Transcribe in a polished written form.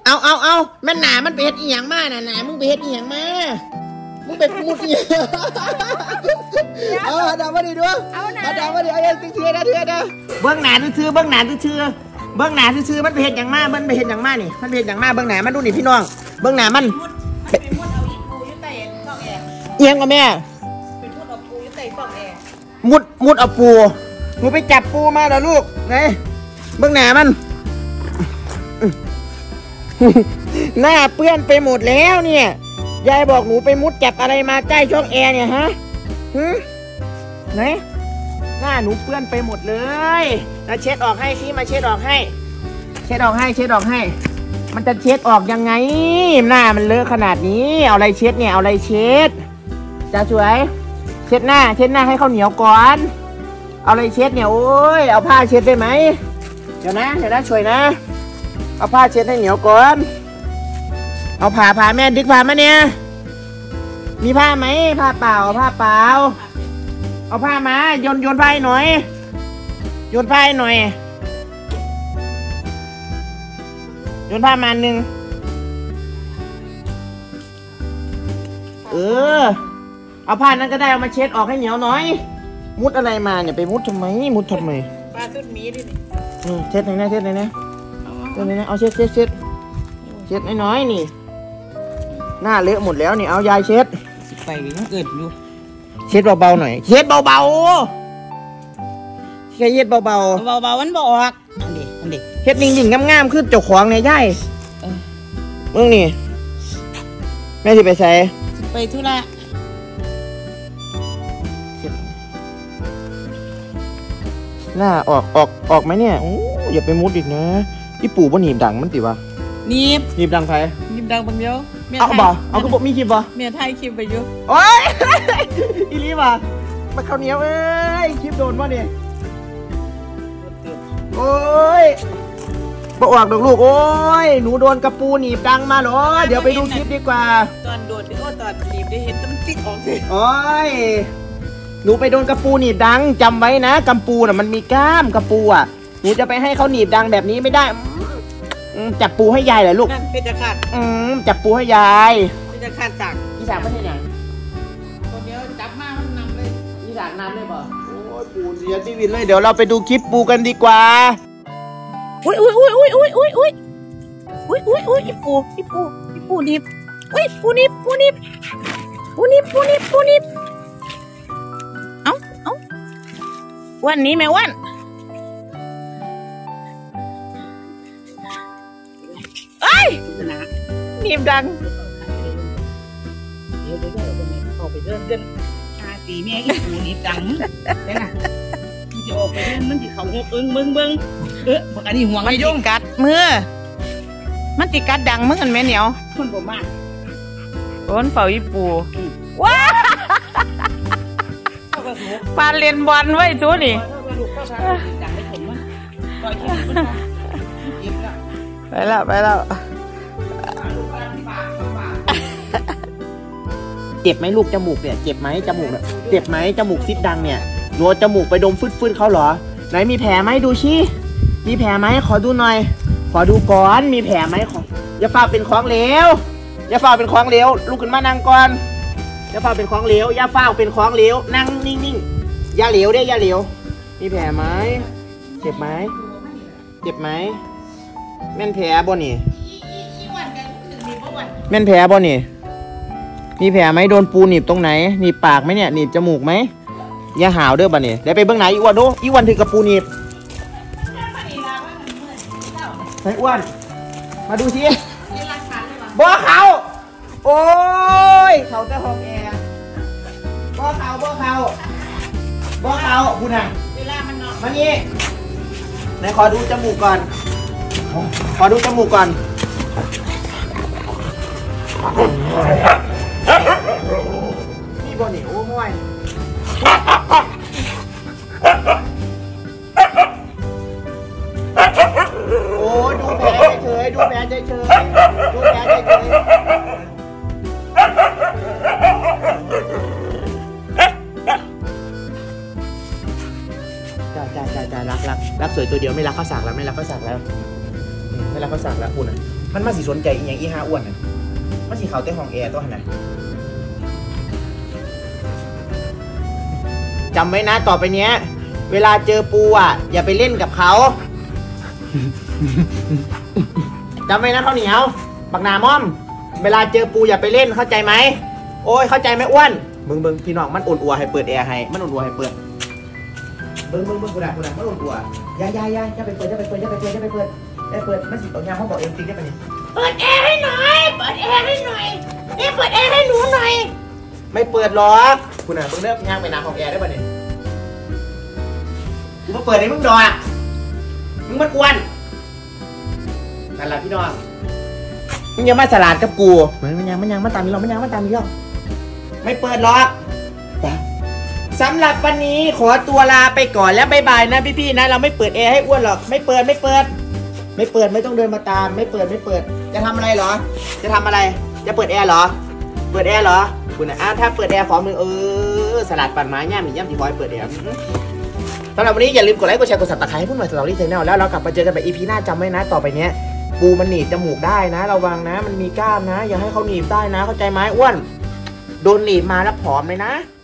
เอาแม่หนามันไปเฮ็ดอีหยังมาหนามึงไปเฮ็ดอีหยังมามึงไปพูดอีหยังเอาดาวมาดิด้วยเอาดาวมาดิเอาเถื่อนะเบื้องหนาซื่อมันไปเฮ็ดอย่างมามันไปเฮ็ดอย่างมานี่มันไปเฮ็ดอย่างมาเบื้องหนามันดูนี่พี่น้องเบื้องหนามันไปมุดเอาอีปูอยู่ใต้ช่องแอร์เอียงกับแม่ไปมุดเอาปูอยู่ใต้ช่องแอร์มุดเอาปูหนูไปจับปูมาแล้วลูกไงเบื้องหนามันหน้าเปื้อนไปหมดแล้วเนี่ยยายบอกหนูไปมุดจับอะไรมาใกล้ช่องแอร์เนี่ยฮะไหนหน้าหนูเปื้อนไปหมดเลยมาเช็ดออกให้สิมาเช็ดออกให้มันจะเช็ดออกยังไงหน้ามันเลอะขนาดนี้เอาอะไรเช็ดเนี่ยเอาอะไรเช็ดจ้าสวยเช็ดหน้าให้ข้าวเหนียวก่อนเอาอะไรเช็ดเนี่ยโอ้ยเอาผ้าเช็ดได้ไหมเดี๋ยวนะช่วยนะเอาผ้าเช็ดให้เหนียวก่อนเอาผ้าแม่ดึกผ้ามาเนี่ยมีผ้าไหมผ้าเปล่าเอาผ้ามาโยนผ้าหน่อยโยนผ้ามาหนึ่งเอาผ้านั้นก็ได้เอามาเช็ดออกให้เหนียวหน่อยมุดอะไรมาเนี่ยไปมุดทำไมปลาตุ้นมีดิเช็ดไหนนะเอาเช็ดน้อยนี่หน้าเลอะหมดแล้วนี่เอายายเช็ดไปยังเกิดอยู่เช็ดเบาๆหน่อยเช็ดเบาแค่เช็ดเบามันบอกอันนี้เฮ็ดนิ่งๆงามๆขึ้นเจ้าของเนี่ยยายมึงนี่แม่ที่ไปใส่ไปธุระหน้าออกไหมเนี่ยอย่าไปมุดอีกนะที่ปู่บ่หนีบดังมันติวะหนีบดังใครหนีบดังบางเดียวเอาก็บอกมีคลิปบ่เมียไทยคลิปไปอยู่โอ้ยอีลีบ่มาข้าวเหนียวคลิปโดนวะเนี่ยโอ้ยบ่ออกดอกลูกโอ้ยหนูโดนกระปูหนีบดังมาเหรอเดี๋ยวไปดูคลิปดีกว่าตอนโดนตอนหนีบได้เห็นต้นติ๊กออกสิโอ้ยหนูไปโดนกระปูหนีบดังจำไว้นะกระปูน่ะมันมีก้ามกระปูอ่ะหนูจะไปให้เขาหนีบดังแบบนี้ไม่ได้จับปูให้ยายเหรอลูกเป็นจะขาดจับปูให้ยายเป็นจะขาดจากพี่สาวไม่ใช่ยังคนเดียวจับมามันนำเลยพี่สาวนำเลยบ่โอ้ยปูเสียชีวิตเลยเดี๋ยวเราไปดูคลิปปูกันดีกว่าอุ้ยปูนิบปูนิบเอ้าวันนี้แม่วันหนีบดังเดี๋ยวออกไปเดินชาตีแม่อีปูหนีบดังเนี่ยนะมันจะออกไปเดินมันจะเขาเบิ้งอันนี้ห่วงมันจิกัดมือมันจิกัดดังมึงกันแม่เหนียวคนบ่มากคนเฝ้าอีปูว้าปาเรียนบอลไว้ทุนี่ไปแล้วเจ็บไหมลูกจมูกเนี่ยเจ็บไหมจมูกเนี่ยเจ็บไหมจมูกซิดดังเนี่ยโดนจมูกไปดมฟืดเขาเหรอไหนมีแผลไหมดูชี้มีแผลไหมขอดูหน่อยขอดูก่อนมีแผลไหมขออย่าฝ่าเป็นของเหลวลุกขึ้นมานั่งก่อนอย่าฝ่าเป็นของเหลวนั่งนิ่งอย่าเหลวมีแผลไหมเจ็บไหมแม่นแผลบ่นี่แม่นแผลบ่นี่มีแผลไหมโดนปูหนีบตรงไหนหนีบปากไหมเนี่ยหนีบจมูกไหมอย่าหาวเด้อบ่เนี่ยเดี๋ยวไปเบื้องไหนอีอ้วนดูอีอ้วนถือกระปูหนีบใส่อ้วนมาดูสิบ่เขาโอ้ยเขาจะห้องแอร์บ่เขาพูดนะเวลามันนอนมานี่ไหนขอดูจมูกก่อนนี่บ่เนี่ยโอ้ม่วยโอ้ดูแผลเฉยจ้ารักสวยตัวเดียวไม่รักข้าวสากแล้วไม่รักข้าวสากแล้วคุณอ่ะมันมาสิสนใจอีหยังอีห้าอ้วนน่ะมันสิเขาแต่ห้องแอร์ตัวขนาดจำไว้นะต่อไปเนี้ยเวลาเจอปูอ่ะอย่าไปเล่นกับเขาจำไว้นะข้าวเหนียวบักหนาม่อมเวลาเจอปูอย่าไปเล่นเข้าใจไหมโอ้ยเข้าใจไหมอ้วนเบิ่งพี่น้องมันอุ่นอัวให้เปิดแอร์ให้มันอุ่นอัวให้เปิดเบิ่งกูด่ามันอุ่นอัวอย่าไปเปิดมันสิตกยามเขาบอกเองจริงได้ปะเนี่ยเปิดแอร์ให้หน่อยเปิดแอร์ให้หน่อยเปิดแอร์ให้หนูหน่อยไม่เปิดหรอกคุณน่ะมึงเริ่มย่างไปน้ำของแอร์ได้ปะเนี่ยกูมาเปิดให้มึงดอกมึงมันอ้วนนั่นแหละพี่น้องมึงยังมาสลัดกับกูมันยังมาตามนี้หรอกไม่เปิดหรอกสำหรับวันนี้ขอตัวลาไปก่อนแล้วบ๊ายบายนะพี่ๆนะเราไม่เปิดแอร์ให้อ้วนหรอกไม่เปิดไม่ต้องเดินมาตามไม่เปิดจะทำอะไรเหรอจะทำอะไรจะเปิดแอร์เหรอคุณนะถ้าเปิดแอร์ของมึงสลัดปั่นไม้ย่ำที่บอยเปิดแอร์สำหรับวันนี้อย่าลืมกดไลค์กดแชร์กด Subscribe ให้พวกหน่อยสตอรี่แชนแนลแล้วเรากลับมาเจอกันแบบ EP หน้าจำไว้นะต่อไปเนี้ยปูมันหนีบจมูกได้นะระวังนะมันมีกล้ามนะอย่าให้เขาหนีบได้นะเข้าใจไหมอ้วนโดนหนีบมาแล้วผอมเลยนะ